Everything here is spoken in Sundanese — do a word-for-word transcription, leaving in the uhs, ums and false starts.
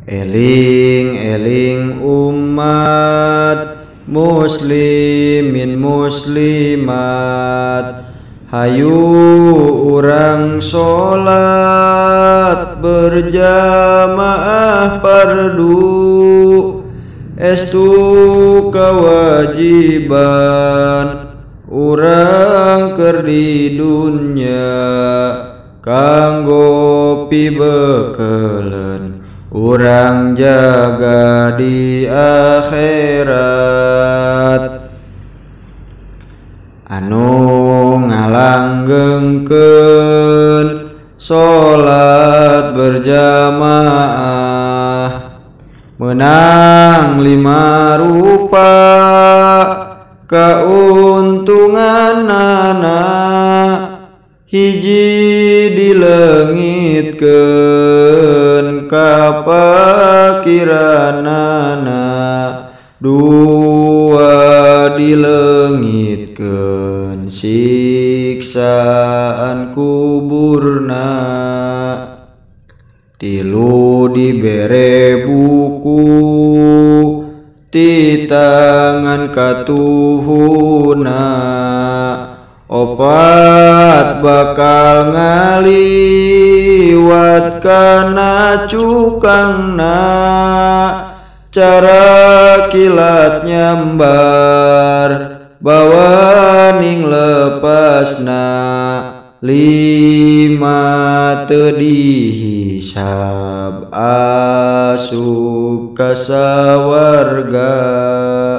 Eling-eling umat muslimin muslimat, hayu urang sholat berjamaah fardu, estu kewajiban urang keur di dunya kanggo pibekeuleun urang jaga di akhirat. Anu ngalanggengkeun sholat berjamaah menang lima rupa kauntunganana, hiji dileungitkeun kapakiranana, dua dileungitkeun siksaan kuburna, tilu dibere buku ti tangan katuhuna, opat bakal ngaliwat kana cukangna, cara kilat nyambar bawaning lepasna, lima teu dihisab asup ka sawarga.